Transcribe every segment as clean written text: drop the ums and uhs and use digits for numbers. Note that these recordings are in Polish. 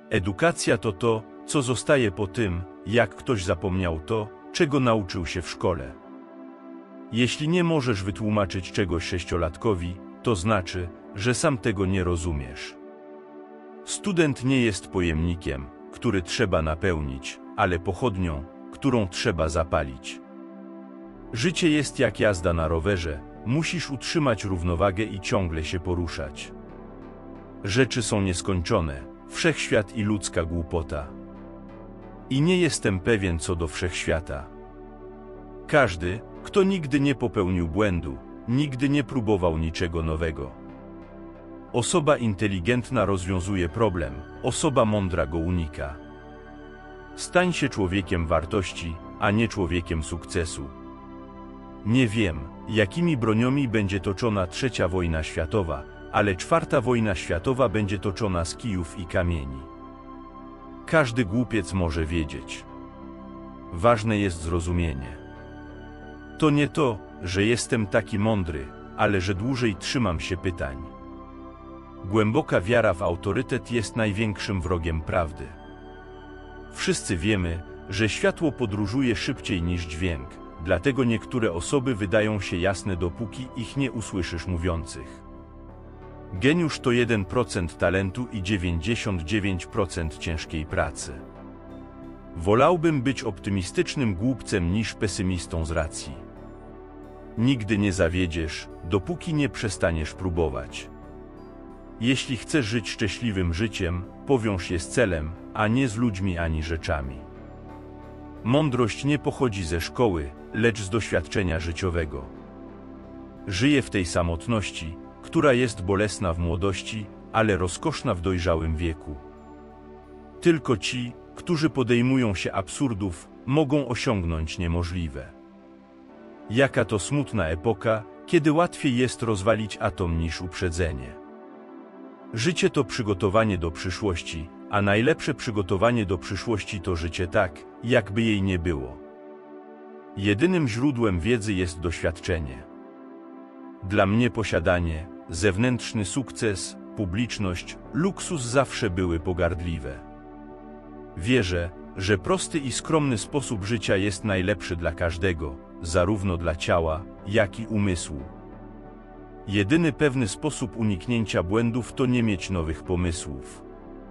Edukacja to to, co zostaje po tym, jak ktoś zapomniał to, czego nauczył się w szkole. Jeśli nie możesz wytłumaczyć czegoś sześciolatkowi, to znaczy, że sam tego nie rozumiesz. Student nie jest pojemnikiem, który trzeba napełnić, ale pochodnią, którą trzeba zapalić. Życie jest jak jazda na rowerze, musisz utrzymać równowagę i ciągle się poruszać. Rzeczy są nieskończone, wszechświat i ludzka głupota. I nie jestem pewien co do wszechświata. Każdy, kto nigdy nie popełnił błędu, nigdy nie próbował niczego nowego. Osoba inteligentna rozwiązuje problem, osoba mądra go unika. Stań się człowiekiem wartości, a nie człowiekiem sukcesu. Nie wiem, jakimi broniami będzie toczona trzecia wojna światowa, ale czwarta wojna światowa będzie toczona z kijów i kamieni. Każdy głupiec może wiedzieć. Ważne jest zrozumienie. To nie to, że jestem taki mądry, ale że dłużej trzymam się pytań. Głęboka wiara w autorytet jest największym wrogiem prawdy. Wszyscy wiemy, że światło podróżuje szybciej niż dźwięk, dlatego niektóre osoby wydają się jasne, dopóki ich nie usłyszysz mówiących. Geniusz to 1% talentu i 99% ciężkiej pracy. Wolałbym być optymistycznym głupcem niż pesymistą z racji. Nigdy nie zawiedziesz, dopóki nie przestaniesz próbować. Jeśli chcesz żyć szczęśliwym życiem, powiąż je z celem, a nie z ludźmi ani rzeczami. Mądrość nie pochodzi ze szkoły, lecz z doświadczenia życiowego. Żyję w tej samotności, która jest bolesna w młodości, ale rozkoszna w dojrzałym wieku. Tylko ci, którzy podejmują się absurdów, mogą osiągnąć niemożliwe. Jaka to smutna epoka, kiedy łatwiej jest rozwalić atom niż uprzedzenie. Życie to przygotowanie do przyszłości, a najlepsze przygotowanie do przyszłości to życie tak, jakby jej nie było. Jedynym źródłem wiedzy jest doświadczenie. Dla mnie posiadanie, zewnętrzny sukces, publiczność, luksus zawsze były pogardliwe. Wierzę, że prosty i skromny sposób życia jest najlepszy dla każdego, zarówno dla ciała, jak i umysłu. Jedyny pewny sposób uniknięcia błędów to nie mieć nowych pomysłów.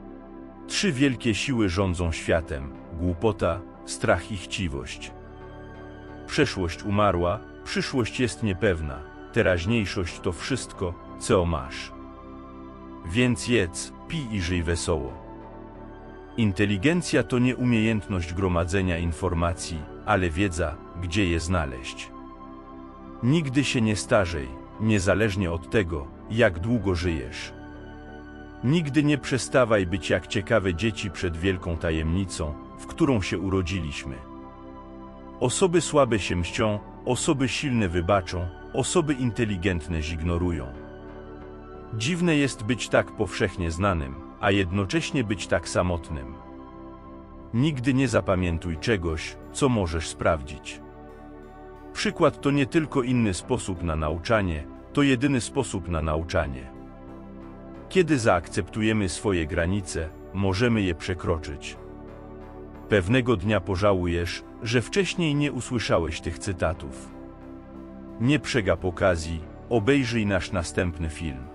3 wielkie siły rządzą światem: głupota, strach i chciwość. Przeszłość umarła, przyszłość jest niepewna, teraźniejszość to wszystko, co masz. Więc jedz, pij i żyj wesoło. Inteligencja to nie umiejętność gromadzenia informacji, ale wiedza, gdzie je znaleźć. Nigdy się nie starzej, niezależnie od tego, jak długo żyjesz. Nigdy nie przestawaj być jak ciekawe dzieci przed wielką tajemnicą, w którą się urodziliśmy. Osoby słabe się mścią, osoby silne wybaczą, osoby inteligentne zignorują. Dziwne jest być tak powszechnie znanym, a jednocześnie być tak samotnym. Nigdy nie zapamiętuj czegoś, co możesz sprawdzić. Przykład to nie tylko inny sposób na nauczanie, to jedyny sposób na nauczanie. Kiedy zaakceptujemy swoje granice, możemy je przekroczyć. Pewnego dnia pożałujesz, że wcześniej nie usłyszałeś tych cytatów. Nie przegap okazji, obejrzyj nasz następny film.